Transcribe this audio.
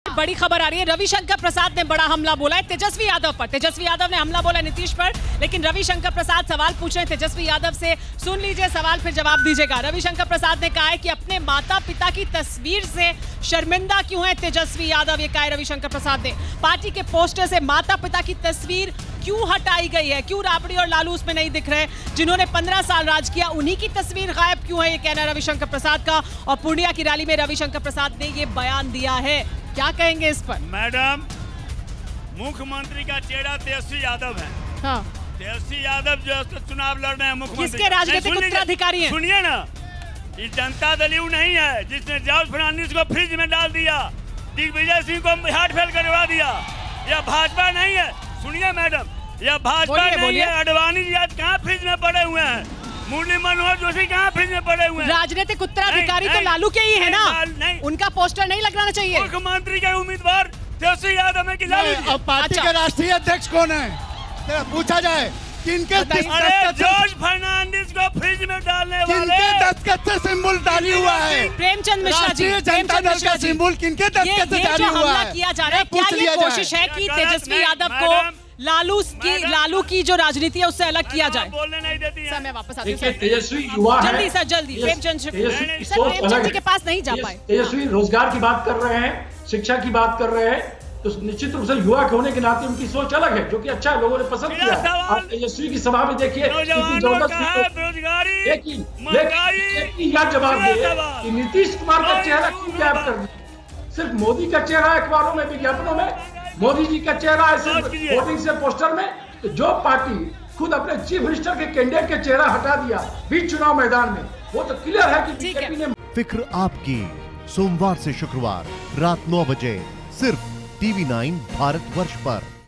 बड़ी खबर आ रही है। रविशंकर प्रसाद ने बड़ा हमला बोला है तेजस्वी यादव पर। तेजस्वी यादव ने हमला बोला नीतीश पर, लेकिन रविशंकर प्रसाद सवाल पूछ रहे हैं तेजस्वी यादव से। सुन लीजिए सवाल, फिर जवाब दीजिएगा। रविशंकर प्रसाद ने कहा है कि अपने माता पिता की तस्वीर से शर्मिंदा क्यों है तेजस्वी यादव। ये कहा है रविशंकर प्रसाद ने। पार्टी के पोस्टर से माता पिता की तस्वीर क्यों हटाई गई है, क्यों राबड़ी और लालू उसमें नहीं दिख रहे, जिन्होंने 15 साल राज किया उन्हीं की तस्वीर गायब क्यों है, ये कहना है रविशंकर प्रसाद का। और पूर्णिया की रैली में रविशंकर प्रसाद ने ये बयान दिया है। क्या कहेंगे इस पर? मैडम, मुख्यमंत्री का चेहरा तेजस्वी यादव है। हाँ। तेजस्वी यादव जो चुनाव लड़ रहे हैं मुख्यमंत्री, किसके राजनीतिक उत्तराधिकारी हैं? सुनिए ना, ये जनता दल यू नहीं है जिसने जॉर्ज फर्नांडिस को फ्रिज में डाल दिया, दिग्विजय सिंह को हार्ट फेल करवा दिया। यह भाजपा नहीं है। सुनिए मैडम, यह भाजपा नहीं है। अडवाणी जी आज कहाँ फ्रिज में पड़े हुए हैं, मुरली मनोहर जोशी कहाँ फ्रिज में पड़े हुए हैं। राजनीतिक उत्तराधिकारी तो लालू के ही है ना, उनका पोस्टर नहीं लगाना चाहिए। मुख्यमंत्री के उम्मीदवार तेजस्वी यादव है कि लालू जी? अब पार्टी के राष्ट्रीय अध्यक्ष कौन है, पूछा जाए किनके जॉर्ज फर्नांडिस को फ्रिज में डालने वाले दस्तखत से सिंबल डाली हुआ है। प्रेमचंद मिश्रा जी, जनता दल का सिंबल किनके दस्तखत से जारी हुआ है? किया जा रहा है, क्या ये कोशिश है कि तेजस्वी यादव को लालू की जो राजनीति है उससे अलग किया जाए? बोलने नहीं देती है। समय वापस आती है। तेजस्वी युवा है। जल्दी सर जल्दी। प्रेमचंद जी के पास नहीं जा पाए। तेजस्वी रोजगार की बात कर रहे हैं, शिक्षा की बात कर रहे हैं, तो निश्चित रूप से युवा के होने के नाते उनकी सोच अलग है, जो कि अच्छा है, लोगों ने पसंद किया। आप तेजस्वी की सभा में देखिए, यह जवाब दे कि नीतीश कुमार का चेहरा क्यों गायब कर दिया। सिर्फ मोदी का चेहरा अखबारों में, विज्ञापनों में, मोदी जी का चेहरा है सिर्फ वोटिंग से पोस्टर में। तो जो पार्टी खुद अपने चीफ मिनिस्टर के कैंडिडेट के चेहरा हटा दिया बीच चुनाव मैदान में, वो तो क्लियर है कि बीजेपी ने। फिक्र आपकी, सोमवार से शुक्रवार रात 9 बजे सिर्फ TV9 भारतवर्ष पर।